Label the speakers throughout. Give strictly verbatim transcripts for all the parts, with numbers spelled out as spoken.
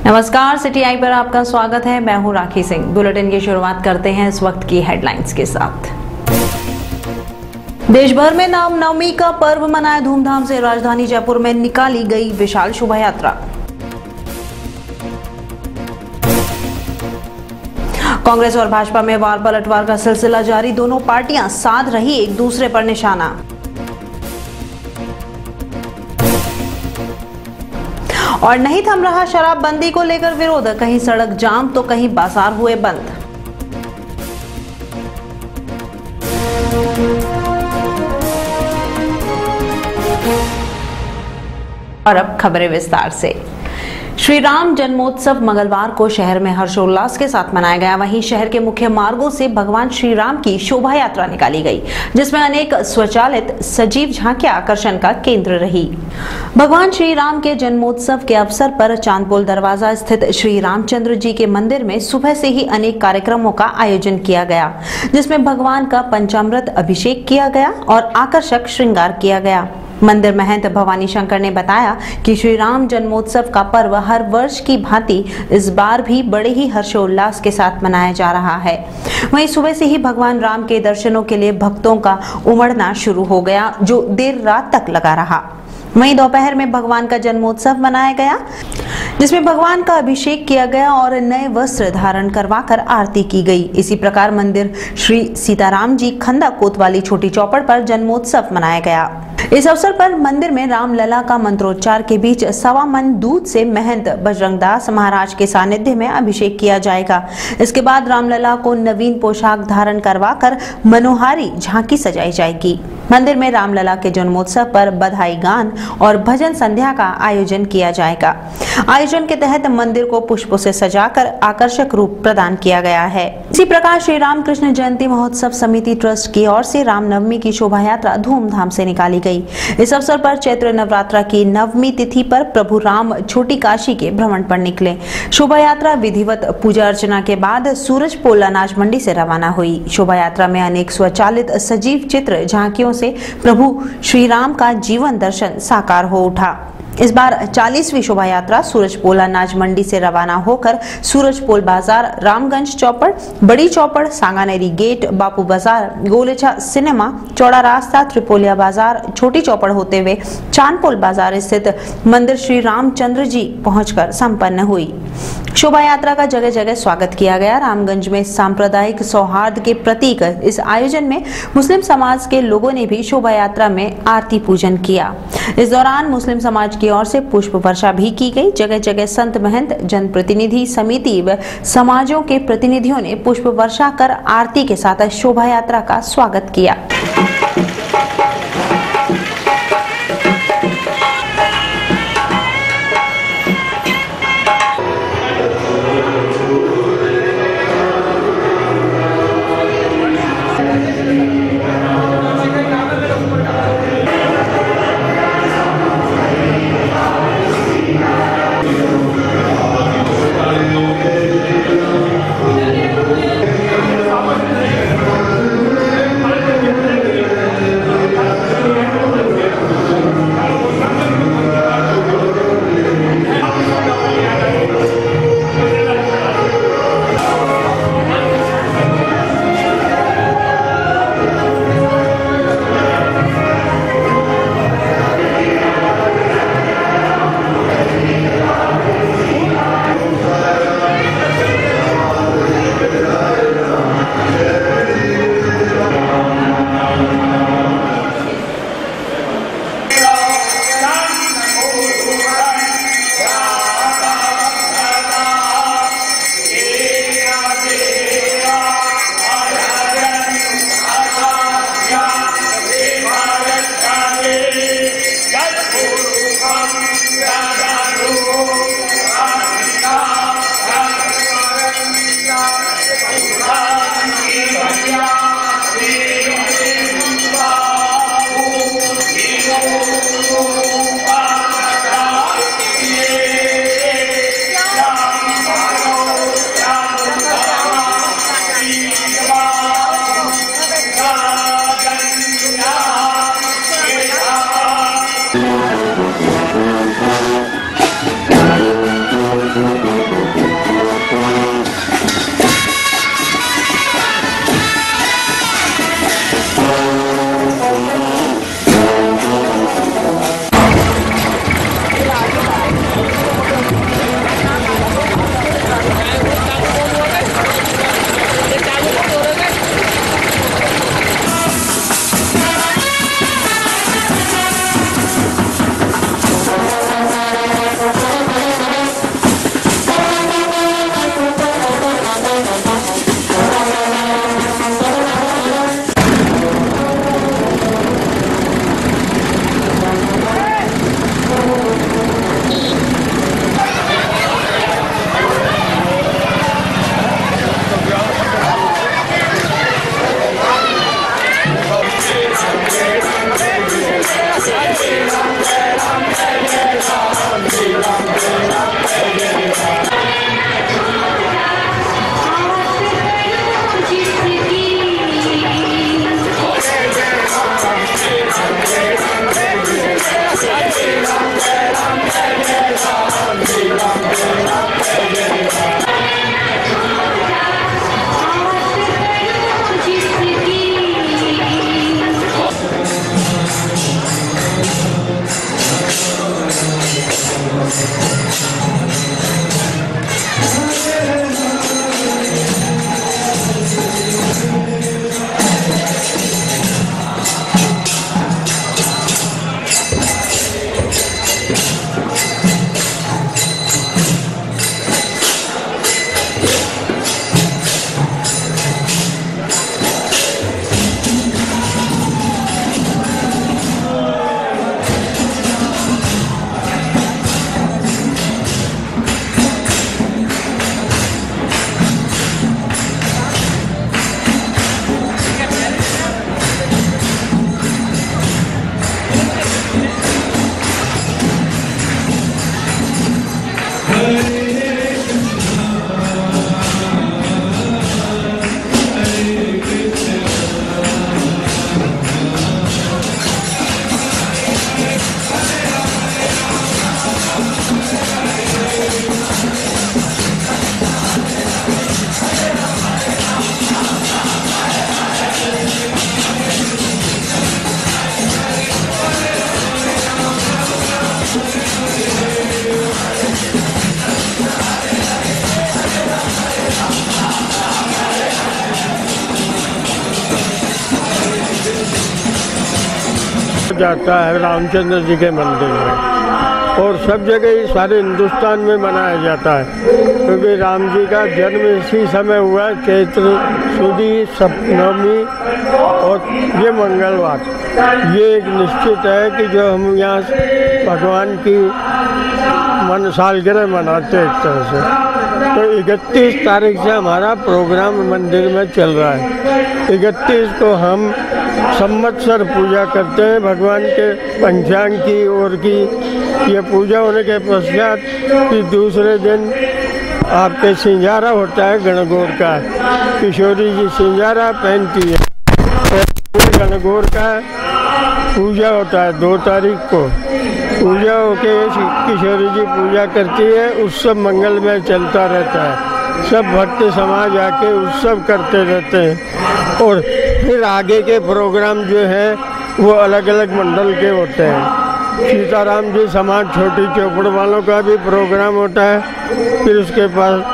Speaker 1: नमस्कार, सिटी आई पर आपका स्वागत है। मैं हूं राखी सिंह। बुलेटिन की शुरुआत करते हैं इस वक्त की हेडलाइंस के साथ। देश भर में रामनवमी का पर्व मनाया धूमधाम से। राजधानी जयपुर में निकाली गई विशाल शोभा यात्रा। कांग्रेस और भाजपा में वार पलटवार का सिलसिला जारी। दोनों पार्टियां साध रही एक दूसरे पर निशाना। और नहीं थम रहा शराबबंदी को लेकर विरोध। कहीं सड़क जाम तो कहीं बाजार हुए बंद। और अब खबरें विस्तार से। श्री राम जन्मोत्सव मंगलवार को शहर में हर्षोल्लास के साथ मनाया गया। वहीं शहर के मुख्य मार्गों से भगवान श्री राम की शोभा यात्रा निकाली गई, जिसमें अनेक स्वचालित सजीव झांकियां आकर्षण का केंद्र रही। भगवान श्री राम के जन्मोत्सव के अवसर पर चांदपोल दरवाजा स्थित श्री रामचंद्र जी के मंदिर में सुबह से ही अनेक कार्यक्रमों का आयोजन किया गया, जिसमें भगवान का पंचामृत अभिषेक किया गया और आकर्षक श्रृंगार किया गया। मंदिर महंत भवानी शंकर ने बताया कि श्री राम जन्मोत्सव का पर्व हर वर्ष की भांति इस बार भी बड़े ही हर्षोल्लास के साथ मनाया जा रहा है। वहीं सुबह से ही भगवान राम के दर्शनों के लिए भक्तों का उमड़ना शुरू हो गया, जो देर रात तक लगा रहा। वहीं दोपहर में भगवान का जन्मोत्सव मनाया गया, जिसमें भगवान का अभिषेक किया गया और नए वस्त्र धारण करवाकर आरती की गई। इसी प्रकार मंदिर श्री सीताराम जी खंदा कोतवाली छोटी चौपड़ पर जन्मोत्सव मनाया गया। इस अवसर पर मंदिर में रामलला का मंत्रोच्चार के बीच सवा मन दूध से महंत बजरंगदास महाराज के सानिध्य में अभिषेक किया जाएगा। इसके बाद रामलला को नवीन पोशाक धारण करवाकर मनोहारी झांकी सजाई जाएगी। मंदिर में रामलला के जन्मोत्सव पर बधाई गान और भजन संध्या का आयोजन किया जाएगा। आयोजन के तहत मंदिर को पुष्पों से सजाकर आकर्षक रूप प्रदान किया गया है। इसी प्रकार श्री रामकृष्ण जयंती महोत्सव समिति ट्रस्ट की ओर से रामनवमी की शोभा यात्रा धूमधाम से निकाली गई। इस अवसर पर चैत्र नवरात्रा की नवमी तिथि पर प्रभु राम छोटी काशी के भ्रमण पर निकले। शोभा यात्रा विधिवत पूजा अर्चना के बाद सूरजपोल अनाज मंडी से रवाना हुई। शोभा यात्रा में अनेक स्वचालित सजीव चित्र झांकियों से प्रभु श्री राम का जीवन दर्शन साकार हो उठा। इस बार चालीसवीं शोभा यात्रा सूरजपोल अनाज मंडी से रवाना होकर सूरजपोल बाजार, रामगंज चौपड़, बड़ी चौपड़, सांगानेरी गेट, बापू बाजार, गोलेचा सिनेमा, चौड़ा रास्ता, त्रिपोलिया बाजार, छोटी चौपड़ होते हुए चांदपोल बाजार स्थित मंदिर श्री रामचंद्र जी पहुंचकर संपन्न हुई। शोभा यात्रा का जगह जगह स्वागत किया गया। रामगंज में सांप्रदायिक सौहार्द के प्रतीक इस आयोजन में मुस्लिम समाज के लोगों ने भी शोभा यात्रा में आरती पूजन किया। इस दौरान मुस्लिम समाज की ओर से पुष्प वर्षा भी की गई। जगह जगह संत महंत, जनप्रतिनिधि समिति व समाजों के प्रतिनिधियों ने पुष्प वर्षा कर आरती के साथ शोभा यात्रा का स्वागत किया।
Speaker 2: जाता है रामचंद्र जी के मंदिर में, और सब जगह ही सारे हिंदुस्तान में मनाया जाता है, क्योंकि राम जी का जन्म इसी समय हुआ है, चैत्र सुदी सप्तमी और ये मंगलवार। ये एक निश्चित है कि जो हम यहाँ भगवान की मन सालगिरह मनाते हैं एक तरह से। तो इकतीस तारीख से हमारा प्रोग्राम मंदिर में चल रहा है। इकतीस को हम संवत्सर पूजा करते हैं भगवान के पंचांग की और की। ये पूजा होने के पश्चात फिर दूसरे दिन आपके सिंजारा होता है गणगौर का। किशोरी जी सिंजारा पहनती है और गणगौर का पूजा होता है दो तारीख को। पूजा होके किशोरी जी पूजा करती है, उत्सव मंगल में चलता रहता है। सब भक्त समाज आके उत्सव करते रहते हैं, और फिर आगे के प्रोग्राम जो है वो अलग अलग मंडल के होते हैं। सीताराम जी समाज छोटी चौपड़ वालों का भी प्रोग्राम होता है। फिर उसके पास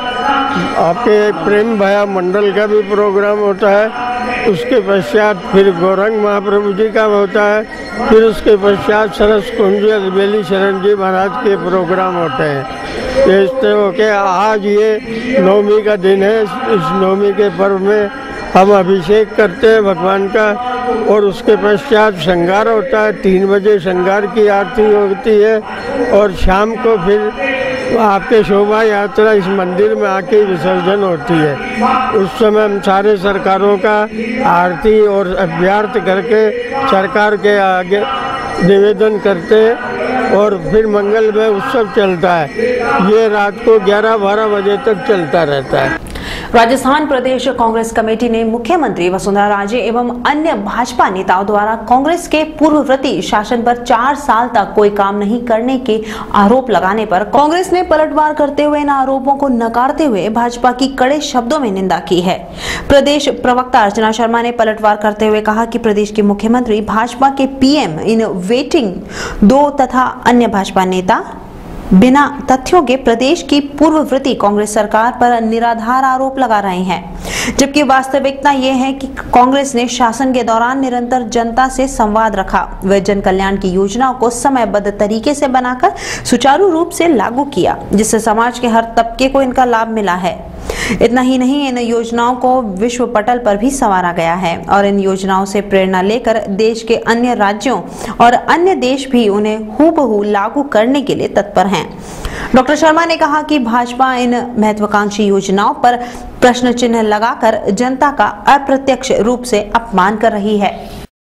Speaker 2: आपके प्रेम भया मंडल का भी प्रोग्राम होता है। उसके पश्चात फिर गौरंग महाप्रभु जी का होता है। फिर उसके पश्चात सरस कुंज अलबेली शरण जी महाराज के प्रोग्राम होते हैं। इस तरह के आज ये नवमी का दिन है। इस नवमी के पर्व में हम अभिषेक करते हैं भगवान का, और उसके पश्चात श्रृंगार होता है। तीन बजे श्रृंगार की आरती होती है, और शाम को फिर आपके शोभा यात्रा इस मंदिर में आके विसर्जन होती है। उस समय हम सारे सरकारों का आरती और अभ्यर्थ करके सरकार के आगे निवेदन करते हैं, और फिर मंगल में उत्सव चलता है। ये रात को ग्यारह बारह बजे तक चलता रहता है।
Speaker 1: राजस्थान प्रदेश कांग्रेस कमेटी ने मुख्यमंत्री वसुंधरा राजे एवं अन्य भाजपा नेताओं द्वारा कांग्रेस के पूर्ववर्ती शासन पर चार साल तक कोई काम नहीं करने के आरोप लगाने पर कांग्रेस ने पलटवार करते हुए इन आरोपों को नकारते हुए भाजपा की कड़े शब्दों में निंदा की है। प्रदेश प्रवक्ता अर्चना शर्मा ने पलटवार करते हुए कहा कि प्रदेश के मुख्यमंत्री भाजपा के पीएम इन वेटिंग दो तथा अन्य भाजपा नेता बिना तथ्यों के प्रदेश की पूर्ववर्ती कांग्रेस सरकार पर निराधार आरोप लगा रहे हैं, जबकि वास्तविकता यह है कि कांग्रेस ने शासन के दौरान निरंतर जनता से संवाद रखा। वे जन कल्याण की योजनाओं को समयबद्ध तरीके से बनाकर सुचारू रूप से लागू किया, जिससे समाज के हर तबके को इनका लाभ मिला है। इतना ही नहीं, इन योजनाओं को विश्व पटल पर भी संवारा गया है, और इन योजनाओं से प्रेरणा लेकर देश के अन्य राज्यों और अन्य देश भी उन्हें हूबहू लागू करने के लिए तत्पर हैं। डॉक्टर शर्मा ने कहा कि भाजपा इन महत्वाकांक्षी योजनाओं पर प्रश्न चिन्ह लगाकर जनता का अप्रत्यक्ष रूप से अपमान कर रही है।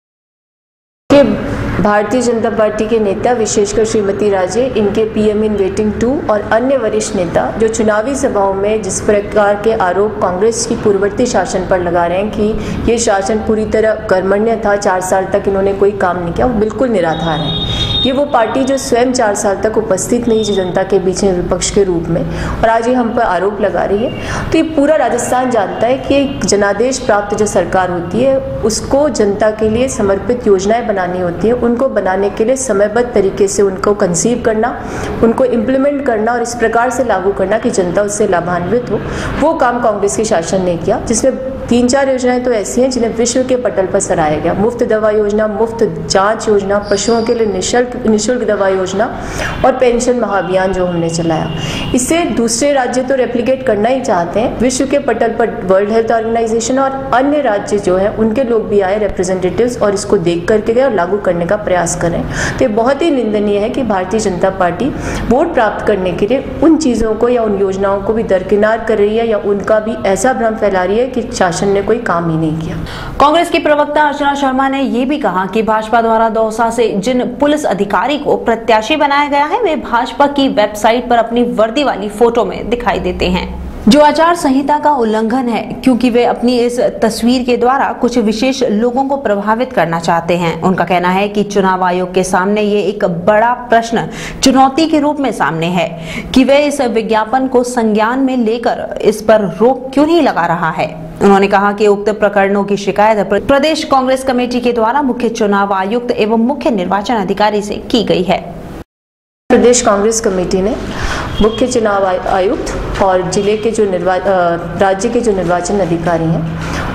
Speaker 3: भारतीय जनता पार्टी के नेता विशेषकर श्रीमती राजे, इनके पीएम इन वेटिंग टू और अन्य वरिष्ठ नेता जो चुनावी सभाओं में जिस प्रकार के आरोप कांग्रेस की पूर्ववर्ती शासन पर लगा रहे हैं कि ये शासन पूरी तरह कर्मण्य था, चार साल तक इन्होंने कोई काम नहीं किया, वो बिल्कुल निराधार है। ये वो पार्टी जो स्वयं चार साल तक उपस्थित नहीं जनता के बीच में विपक्ष के रूप में, और आज ये हम पर आरोप लगा रही है। तो ये पूरा राजस्थान जानता है कि एक जनादेश प्राप्त जो सरकार होती है उसको जनता के लिए समर्पित योजनाएं बनानी होती है। उनको बनाने के लिए समयबद्ध तरीके से उनको कंसीव करना, उनको इम्प्लीमेंट करना और इस प्रकार से लागू करना कि जनता उससे लाभान्वित हो, वो काम कांग्रेस के शासन ने किया। जिसमें तीन चार योजनाएं तो ऐसी हैं जिन्हें विश्व के पटल पर सराहा गया। मुफ्त दवा योजना, मुफ्त जांच योजना, पशुओं के लिए निःशुल्क निःशुल्क दवा योजना और पेंशन महाअभियान जो हमने चलाया। इससे दूसरे राज्य तो रेप्लिकेट करना ही चाहते हैं। विश्व के पटल पर वर्ल्ड हेल्थ ऑर्गेनाइजेशन और अन्य राज्य जो है उनके लोग भी आए रिप्रेजेंटेटिव्स, और इसको देख करके गए और लागू करने का प्रयास करें। तो ये बहुत ही निंदनीय है कि भारतीय जनता पार्टी वोट प्राप्त करने के लिए उन चीज़ों को या उन योजनाओं को भी दरकिनार कर रही है, या उनका भी ऐसा भ्रम फैला रही है कि शासन ने कोई काम ही नहीं किया।
Speaker 1: कांग्रेस की प्रवक्ता अर्चना शर्मा ने यह भी कहा कि भाजपा द्वारा दौसा से जिन पुलिस अधिकारी को प्रत्याशी बनाया गया है वे भाजपा की वेबसाइट पर अपनी वर्दी वाली फोटो में दिखाई देते हैं, जो आचार संहिता का उल्लंघन है, क्योंकि वे अपनी इस तस्वीर के द्वारा कुछ विशेष लोगों को प्रभावित करना चाहते हैं। उनका कहना है कि चुनाव आयोग के सामने ये एक बड़ा प्रश्न चुनौती के रूप में सामने है कि वे इस विज्ञापन को संज्ञान में लेकर इस पर रोक क्यों नहीं लगा रहा है। उन्होंने कहा कि उक्त प्रकरणों की शिकायत प्रदेश कांग्रेस कमेटी के द्वारा मुख्य चुनाव आयुक्त एवं मुख्य निर्वाचन अधिकारी से की गई है।
Speaker 3: प्रदेश कांग्रेस कमेटी ने मुख्य चुनाव आयुक्त और जिले के जो निर्वा राज्य के जो निर्वाचन अधिकारी हैं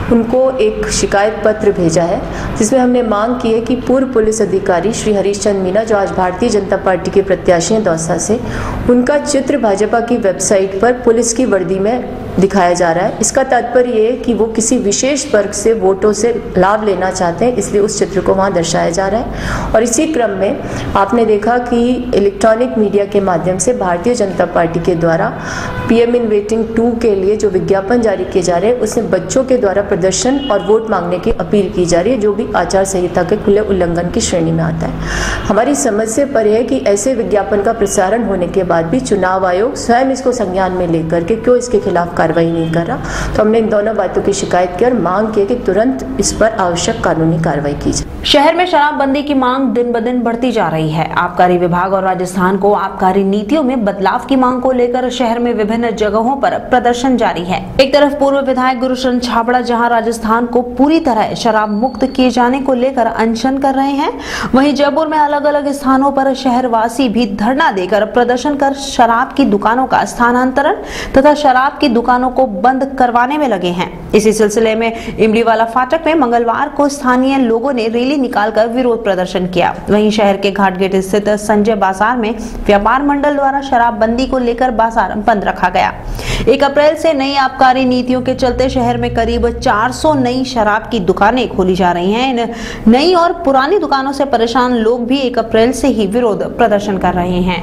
Speaker 3: उनको एक शिकायत पत्र भेजा है, जिसमें हमने मांग की है कि पूर्व पुलिस अधिकारी श्री हरीश चंद्र मीना, जो आज भारतीय जनता पार्टी के प्रत्याशी हैं दौसा से, उनका चित्र भाजपा की वेबसाइट पर पुलिस की वर्दी में दिखाया जा रहा है। इसका तात्पर्य ये है कि वो किसी विशेष वर्ग से वोटों से लाभ लेना चाहते हैं, इसलिए उस चित्र को वहाँ दर्शाया जा रहा है। और इसी क्रम में आपने देखा कि इलेक्ट्रॉनिक मीडिया के माध्यम से भारतीय जनता पार्टी के द्वारा पीएम इन वेटिंग टू के लिए जो विज्ञापन जारी किए जा रहे हैं, उसमें बच्चों के द्वारा प्रदर्शन और वोट मांगने की अपील की जा रही है, जो भी आचार संहिता के खुले उल्लंघन की श्रेणी में आता है। हमारी समझ से परे है कि ऐसे विज्ञापन का प्रसारण होने के बाद भी चुनाव आयोग स्वयं इसको संज्ञान में लेकर के क्यों इसके खिलाफ कार्रवाई नहीं कर रहा। तो हमने इन दोनों बातों की शिकायत की और मांग की कि तुरंत इस पर आवश्यक कानूनी कार्रवाई की जाए।
Speaker 1: शहर में शराबबंदी की मांग दिन ब दिन बढ़ती जा रही है। आबकारी विभाग और राजस्थान को आबकारी नीतियों में बदलाव की मांग को लेकर शहर में विभिन्न जगहों पर प्रदर्शन जारी है। एक तरफ पूर्व विधायक गुरुशरण छाबड़ा जहां राजस्थान को पूरी तरह शराब मुक्त किए जाने को लेकर अनशन कर रहे हैं, वहीं जयपुर में अलग अलग स्थानों पर शहरवासी भी धरना देकर प्रदर्शन कर शराब की दुकानों का स्थानांतरण तथा शराब की दुकानों को बंद करवाने में लगे हैं। इसी सिलसिले में इमलीवाला फाटक में मंगलवार को स्थानीय लोगों ने रैली निकालकर विरोध प्रदर्शन किया। वहीं शहर के घाटगेट स्थित संजय बाजार में व्यापार मंडल द्वारा शराबबंदी को लेकर बाजार बंद रखा गया। एक अप्रैल से नई आबकारी नीतियों के चलते शहर में करीब चार सौ नई शराब की दुकानें खोली जा रही हैं। इन नई और पुरानी दुकानों से परेशान लोग भी एक अप्रैल से ही विरोध प्रदर्शन कर रहे हैं।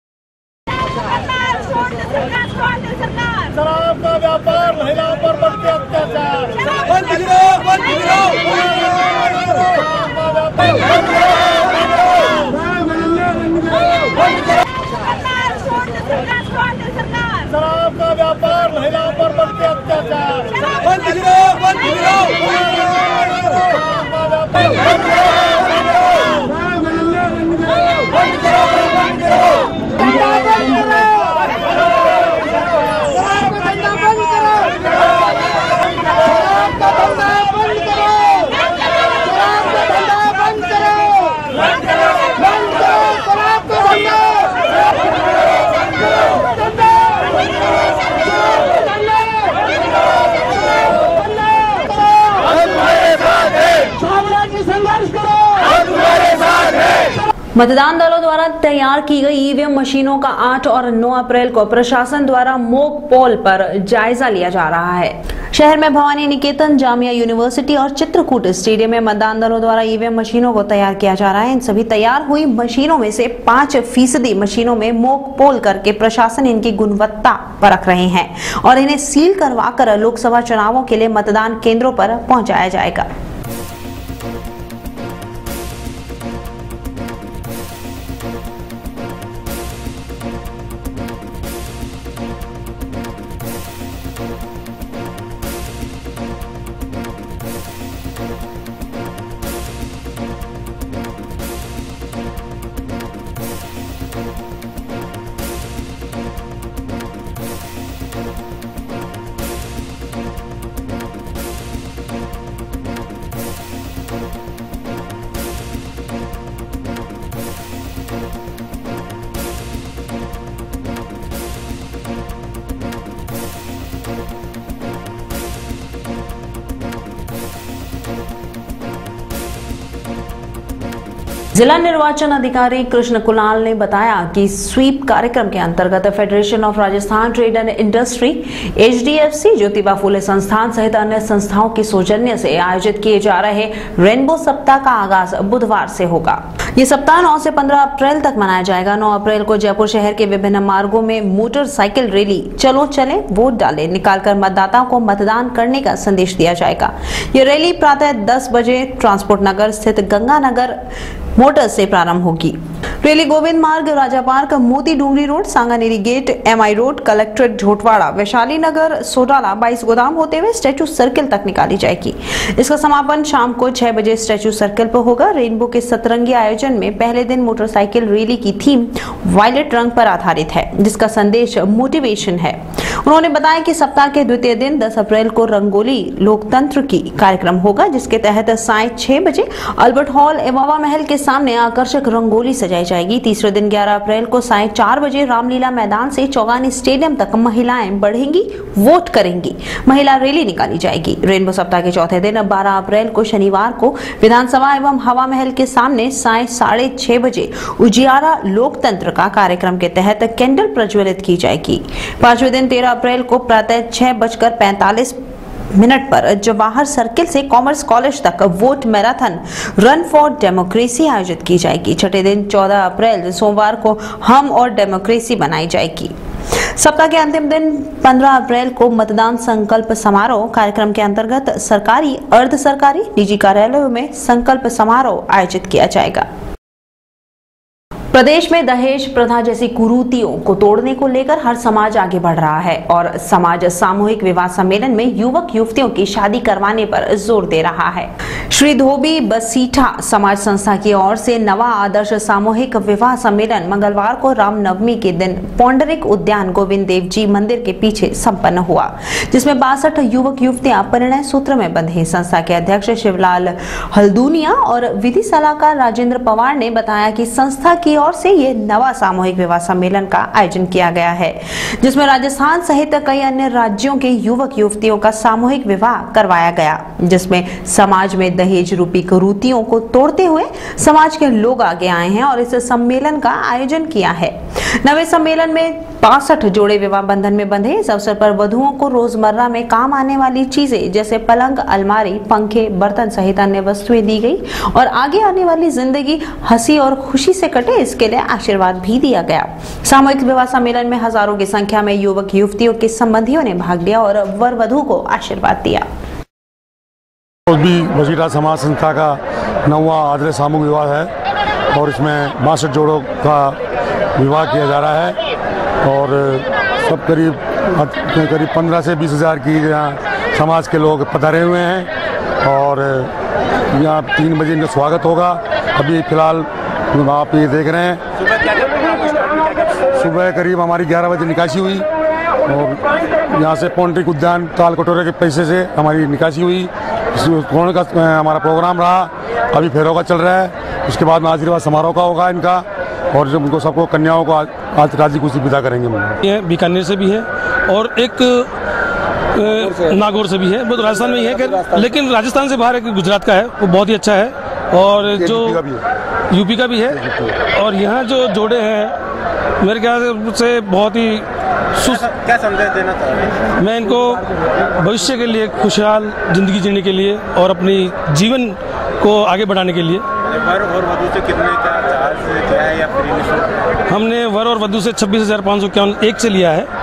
Speaker 4: शराब का व्यापार, महिलाओं पर बढ़ते अत्याचार, बंद करो, बंद करो, शराब का व्यापार, महिलाओं पर बढ़ते अत्याचार, बंद करो, बंद
Speaker 1: मतदान दलों द्वारा तैयार की गई ईवीएम मशीनों का आठ और नौ अप्रैल को प्रशासन द्वारा मॉक पोल पर जायजा लिया जा रहा है। शहर में भवानी निकेतन, जामिया यूनिवर्सिटी और चित्रकूट स्टेडियम में मतदान दलों द्वारा ईवीएम मशीनों को तैयार किया जा रहा है। इन सभी तैयार हुई मशीनों में से पाँच फीसदी मशीनों में मॉक पोल करके प्रशासन इनकी गुणवत्ता परख रहे हैं और इन्हें सील करवा कर लोकसभा चुनावों के लिए मतदान केंद्रों पर पहुंचाया जाएगा। जिला निर्वाचन अधिकारी कृष्ण कुणाल ने बताया कि स्वीप कार्यक्रम के अंतर्गत federation of Rajasthan trade and industry, HDFC, Jyotiba Phule संस्थान सहित अन्य संस्थाओं की सौजन्य से आयोजित किए जा रहे रेनबो सप्ताह का आगाज बुधवार से होगा। ये सप्ताह नौ से पंद्रह अप्रैल तक मनाया जाएगा। नौ अप्रैल को जयपुर शहर के विभिन्न मार्गों में मोटरसाइकिल रैली चलो चले वोट डाले निकालकर मतदाताओं को मतदान करने का संदेश दिया जाएगा। ये रैली प्रातः दस बजे ट्रांसपोर्ट नगर स्थित गंगानगर मोटर से प्रारंभ होगी। रैली गोविंद मार्ग, Raja park, Moti Doongri road, Sanganeri gate, MI road, collectorate Jhotwara, Vaishali Nagar, Sodala, Baees Godam होते हुए स्टैचू सर्किल तक निकाली जाएगी। इसका समापन शाम को छह बजे स्टैचू सर्किल पर होगा। रेनबो के सतरंगी आयोजन में पहले दिन मोटरसाइकिल रैली की थीम वायलेट रंग पर आधारित है, जिसका संदेश मोटिवेशन है। उन्होंने बताया कि सप्ताह के द्वितीय दिन दस अप्रैल को रंगोली लोकतंत्र की कार्यक्रम होगा, जिसके तहत साय छह बजे अल्बर्ट हॉल एवं महल के सामने आकर्षक रंगोली सजाई जाएगी। तीसरे दिन ग्यारह अप्रैल को साय चार बजे रामलीला मैदान से चौगानी स्टेडियम तक महिलाएं बढ़ेंगी, वोट करेंगी। महिला रैली निकाली जाएगी। रेनबो सप्ताह के चौथे दिन बारह अप्रैल को शनिवार को विधानसभा एवं हवा महल के सामने साय साढ़े छह बजे उजियारा लोकतंत्र का कार्यक्रम के तहत कैंडल प्रज्वलित की जाएगी। पांचवें दिन तेरह अप्रैल को प्रातः छह बजकर पैंतालीस मिनट पर जवाहर सर्किल से कॉमर्स कॉलेज तक vote marathon run for democracy आयोजित की जाएगी। छठे दिन चौदह अप्रैल सोमवार को हम और डेमोक्रेसी बनाई जाएगी। सप्ताह के अंतिम दिन पंद्रह अप्रैल को मतदान संकल्प समारोह कार्यक्रम के अंतर्गत सरकारी, अर्ध सरकारी, निजी कार्यालयों में संकल्प समारोह आयोजित किया जाएगा। प्रदेश में दहेज प्रथा जैसी कुरीतियों को तोड़ने को लेकर हर समाज आगे बढ़ रहा है और समाज सामूहिक विवाह सम्मेलन में युवक युवतियों की शादी करवाने पर जोर दे रहा है। श्री धोबी बसीठा समाज संस्था की ओर से नवा आदर्श सामूहिक विवाह सम्मेलन मंगलवार को रामनवमी के दिन पौंडरिक उद्यान गोविंद देव जी मंदिर के पीछे संपन्न हुआ, जिसमें बासठ युवक युवतियां परिणय सूत्र में बंधे। संस्था के अध्यक्ष शिवलाल हल्दूनिया और विधि सलाहकार राजेंद्र पवार ने बताया कि संस्था की और से ये नवा सामूहिक विवाह सम्मेलन का आयोजन किया गया है, जिसमें राजस्थान सहित कई अन्य राज्यों के युवक युवतियों का सामूहिक विवाह करवाया गया, जिसमें समाज में दहेज रूपी कुरीतियों को तोड़ते हुए समाज के लोग आगे आए हैं और इस सम्मेलन का आयोजन किया है। नवे सम्मेलन में बासठ जोड़े विवाह बंधन में बंधे। इस अवसर पर वधुओं को रोजमर्रा में काम आने वाली चीजें जैसे पलंग, अलमारी, पंखे, बर्तन सहित अन्य वस्तुएं दी गई और आगे आने वाली जिंदगी हंसी और खुशी से कटे, इसके लिए आशीर्वाद भी दिया गया। सामूहिक विवाह सम्मेलन में हजारों की संख्या में युवक युवतियों के संबंधियों ने भाग लिया और वर वधु को आशीर्वाद दिया।
Speaker 5: भी बसीठा समाज संस्था का नौवां आदर्श सामूहिक विवाह है और इसमें बासठ जोड़ों का विवाह किया जा रहा है और सब करीब करीब पंद्रह से बीस हजार की यहाँ समाज के लोग पधारे हुए हैं और यहाँ तीन बजे इनका स्वागत होगा। अभी फिलहाल आप ये देख रहे हैं, सुबह करीब हमारी ग्यारह बजे निकासी हुई और यहाँ से पौंडरिक उद्यान ताल कटोरे के पैसे से हमारी निकासी हुई। कोण का हमारा प्रोग्राम रहा, अभी फेरों का चल रहा है, उसके बाद में आशीर्वाद समारोह का होगा इनका और जब उनको सबको कन्याओं को आज, आज राजी खुशी विदा करेंगे।
Speaker 6: ये बीकानेर से भी है और एक नागौर से भी है, वो तो राजस्थान में ही है, लेकिन राजस्थान से बाहर एक गुजरात का है, वो बहुत ही अच्छा है और जो यूपी का भी है और यहाँ जो जोड़े हैं मेरे ख्याल से बहुत ही
Speaker 7: क्या संदेश देना चाहते?
Speaker 6: मैं इनको भविष्य के लिए खुशहाल जिंदगी जीने के लिए और अपनी जीवन को आगे बढ़ाने के लिए।
Speaker 7: वर और वधु से कितने क्या चार्ज किया है या फ्री?
Speaker 6: हमने वर और वधु से छब्बीस हजार पाँच सौ इक्यावन एक से लिया है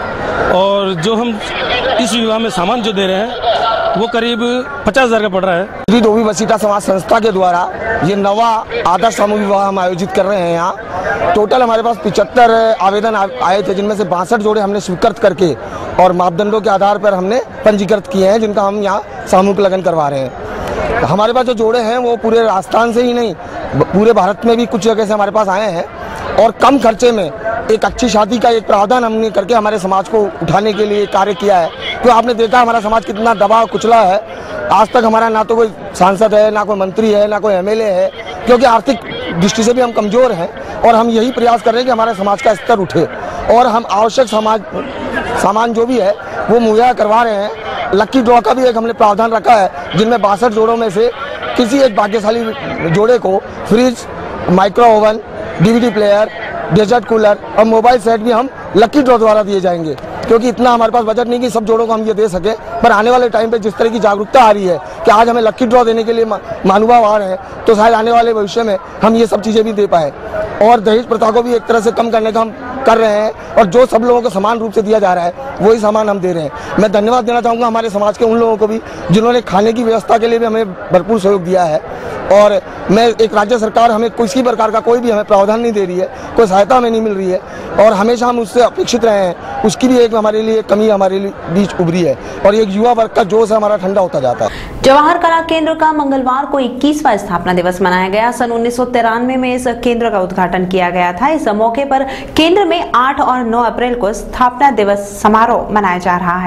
Speaker 6: और जो हम इस विवाह में सामान जो दे रहे हैं वो करीब पचास हजार का पड़ रहा है।
Speaker 8: श्री धोबी बसीठा समाज संस्था के द्वारा ये नवा आदर्श सामूहिक विवाह हम आयोजित कर रहे हैं। यहाँ टोटल हमारे पास पिचहत्तर आवेदन आए थे, जिनमें से बासठ जोड़े हमने स्वीकृत करके और मापदंडों के आधार पर हमने पंजीकृत किए हैं, जिनका हम यहाँ सामूहिक लगन करवा रहे हैं। हमारे पास जो जोड़े हैं वो पूरे राजस्थान से ही नहीं, पूरे भारत में भी कुछ जगह से हमारे पास आए हैं और कम खर्चे में एक अच्छी शादी का एक प्रावधान हमने करके हमारे समाज को उठाने के लिए कार्य किया है। तो आपने देखा हमारा समाज कितना दबा कुचला है, आज तक हमारा ना तो कोई सांसद है, ना कोई मंत्री है, ना कोई एमएलए है, क्योंकि आर्थिक दृष्टि से भी हम कमजोर हैं और हम यही प्रयास कर रहे हैं कि हमारे समाज का स्तर उठे और हम आवश्यक समाज सामान जो भी है वो मुहैया करवा रहे हैं। लक्की ड्रॉ का भी एक हमने प्रावधान रखा है, जिनमें बासठ जोड़ों में से किसी एक भाग्यशाली जोड़े को fridge, micro oven, DVD player, desert cooler और मोबाइल सेट भी हम लक्की ड्रॉ द्वारा दिए जाएंगे, क्योंकि इतना हमारे पास बजट नहीं कि सब जोड़ों को हम ये दे सके। पर आने वाले टाइम पे जिस तरह की जागरूकता आ रही है कि आज हमें लक्की ड्रॉ देने के लिए महानुभाव आ रहे हैं, तो शायद आने वाले भविष्य में हम ये सब चीज़ें भी दे पाए और दहेज प्रथा को भी एक तरह से कम करने का हम कर रहे हैं और जो सब लोगों को समान रूप से दिया जा रहा है वही सामान हम दे रहे हैं। मैं धन्यवाद देना चाहूँगा हमारे समाज के उन लोगों को भी जिन्होंने खाने की व्यवस्था के लिए भी हमें भरपूर सहयोग दिया है और मैं एक राज्य सरकार हमें किसी प्रकार का कोई भी हमें प्रावधान नहीं दे रही है, कोई सहायता हमें नहीं मिल रही है और हमेशा हम उससे अपेक्षित रहे हैं, उसकी भी एक हमारे लिए कमी हमारे बीच उभरी है और एक युवा वर्ग का जोश हमारा ठंडा होता जाता है।
Speaker 1: जवाहर कला केंद्र का मंगलवार को इक्कीसवां स्थापना दिवस मनाया गया। सन उन्नीस सौ तिरानवे में इस केंद्र का उद्घाटन किया गया था। इस मौके पर केंद्र में आठ और नौ अप्रैल को स्थापना दिवस समारोह मनाया जा रहा है।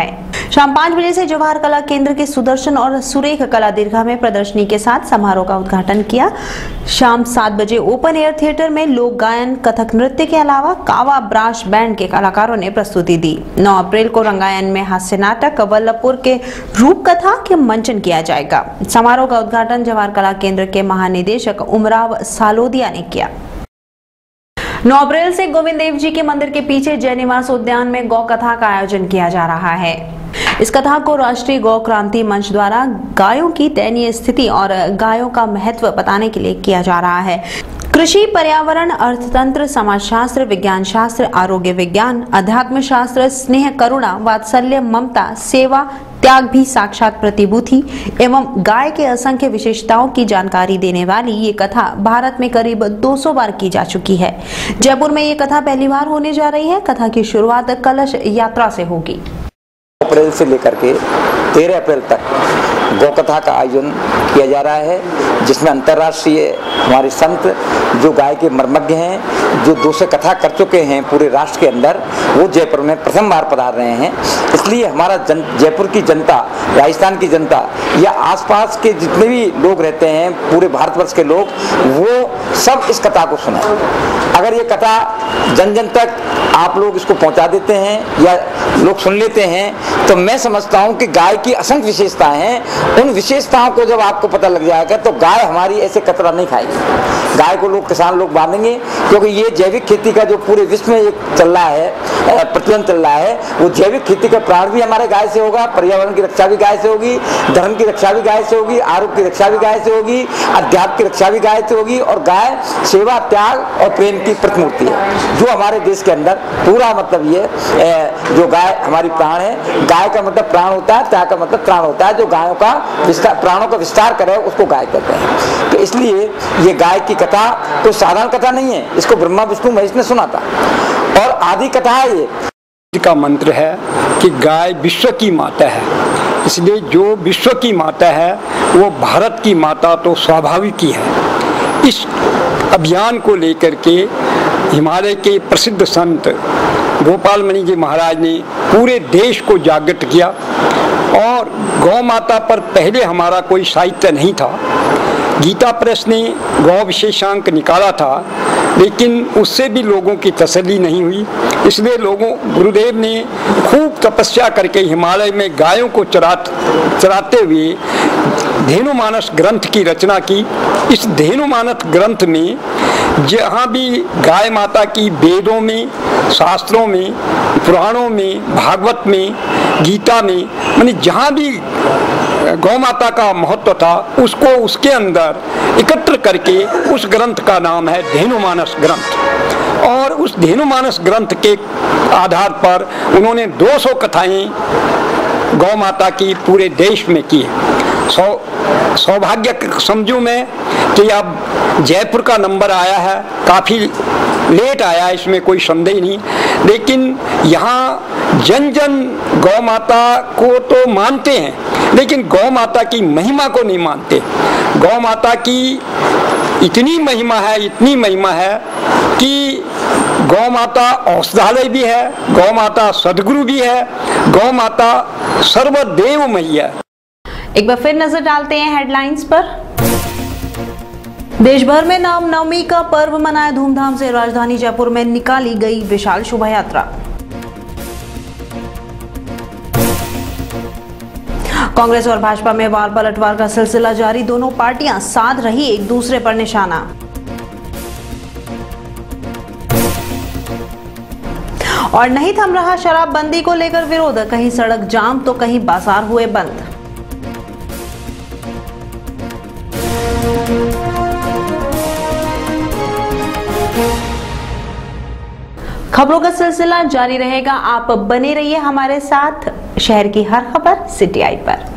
Speaker 1: शाम पाँच बजे से जवाहर कला केंद्र के सुदर्शन और सुरेख कला दीर्घा में प्रदर्शनी के साथ समारोह का उद्घाटन किया। शाम सात बजे ओपन एयर थिएटर में लोक गायन, कथक नृत्य के अलावा कावा ब्रास बैंड के कलाकारों ने प्रस्तुति दी। नौ अप्रैल को रंगायन में हास्य नाटक वल्लभपुर के रूप कथा के मंचन किया जाएगा। समारोह का उद्घाटन जवाहर कला केंद्र के महानिदेशक उमराव सालोदिया ने किया। नौ अप्रैल से गोविंद देव जी के मंदिर के पीछे जय निवास उद्यान में गौ कथा का आयोजन किया जा रहा है। इस कथा को राष्ट्रीय गौ क्रांति मंच द्वारा गायों की दयनीय स्थिति और गायों का महत्व बताने के लिए किया जा रहा है। कृषि, पर्यावरण, अर्थतंत्र, समाजशास्त्र, विज्ञान शास्त्र, आरोग्य विज्ञान, अध्यात्म शास्त्र, स्नेह, करुणा, वात्सल्य, ममता, सेवा, त्याग भी साक्षात प्रतिभूति एवं गाय के असंख्य विशेषताओं की जानकारी देने वाली ये कथा भारत में करीब दो सौ बार की जा चुकी है। जयपुर में ये कथा पहली बार होने जा रही है। कथा की शुरुआत कलश यात्रा से होगी।
Speaker 9: अप्रैल से लेकर के तेरह अप्रैल तक गौ कथा का आयोजन किया जा रहा है, जिसमें अंतर्राष्ट्रीय हमारे संत जो गाय के मर्मज्ञ हैं, जो दो सौ कथा कर चुके हैं पूरे राष्ट्र के अंदर, वो जयपुर में प्रथम बार पधार रहे हैं। इसलिए हमारा जन, जयपुर की जनता, राजस्थान की जनता या आसपास के जितने भी लोग रहते हैं, पूरे भारतवर्ष के लोग, वो सब इस कथा को सुने। अगर ये कथा जन जन तक आप लोग इसको पहुंचा देते हैं या लोग सुन लेते हैं, तो मैं समझता हूं कि गाय की असंख्य विशेषताएं हैं। उन विशेषताओं को जब आपको पता लग जाएगा तो गाय हमारी ऐसे कतरा नहीं खाएगी। गाय को लोग, किसान लोग बांधेंगे, क्योंकि ये जैविक खेती का जो पूरे विश्व में एक चल रहा है, प्रचलन चल रहा है, वो जैविक खेती का प्राण भी हमारे गाय से होगा, पर्यावरण की रक्षा भी गाय से होगी, धर्म की रक्षा भी गाय से होगी, आरोग्य की रक्षा भी गाय से होगी, अध्यात्म की रक्षा भी गाय से होगी। और गाय सेवा, त्याग और प्रेम की प्रतिमूर्ति है, जो हमारे देश के अंदर पूरा मतलब ये जो गाय हमारी प्राण है। गाय का मतलब प्राण होता है, त्याग का मतलब प्राण होता है। जो गायों का विस्तार, प्राणों का विस्तार करे उसको गाय कहते हैं। तो इसलिए ये गाय की कथा कोई साधारण कथा नहीं है, इसको ब्रह्मा विष्णु महेश ने सुना था और आदि कथा है। ये
Speaker 10: का मंत्र है कि गाय विश्व की माता है, इसलिए जो विश्व की माता है वो भारत की माता तो स्वाभाविक ही है। इस अभियान को लेकर के हिमालय के प्रसिद्ध संत गोपाल मणि जी महाराज ने पूरे देश को जागृत किया। और गौ माता पर पहले हमारा कोई साहित्य नहीं था। गीता प्रेस ने गौ विशेषांक निकाला था, लेकिन उससे भी लोगों की तसल्ली नहीं हुई। इसलिए लोगों गुरुदेव ने खूब तपस्या करके हिमालय में गायों को चरा चराते हुए धेनुमानस ग्रंथ की रचना की। इस धेनुमानस ग्रंथ में जहाँ भी गाय माता की वेदों में, शास्त्रों में, पुराणों में, भागवत में, गीता में, माने जहाँ भी गौ माता का महत्व था उसको उसके अंदर एकत्र करके उस ग्रंथ का नाम है धेनुमानस ग्रंथ। और उस धेनुमानस ग्रंथ के आधार पर उन्होंने दो सौ कथाएं गौ माता की पूरे देश में की। सौ सौभाग्य समझूं मैं कि अब जयपुर का नंबर आया है, काफ़ी लेट आया, इसमें कोई संदेह नहीं, लेकिन यहाँ जन जन गौ माता को तो मानते हैं, लेकिन गौ माता की महिमा को नहीं मानते। गौ माता की इतनी महिमा है, इतनी महिमा है कि गौ माता औषधालय भी है, गौ माता सदगुरु भी है, गौ माता सर्वदेवमयी है।
Speaker 1: एक बार फिर नजर डालते हैं हेडलाइंस पर। देश भर में रामनवमी का पर्व मनाया धूमधाम से। राजधानी जयपुर में निकाली गई विशाल शोभा यात्रा। कांग्रेस और भाजपा में वार पलटवार का सिलसिला जारी। दोनों पार्टियां साध रही एक दूसरे पर निशाना। और नहीं थम रहा शराबबंदी को लेकर विरोध। कहीं सड़क जाम तो कहीं बाजार हुए बंद। खबरों का सिलसिला जारी रहेगा। आप बने रहिए हमारे साथ। शहर की हर खबर सिटी आई पर।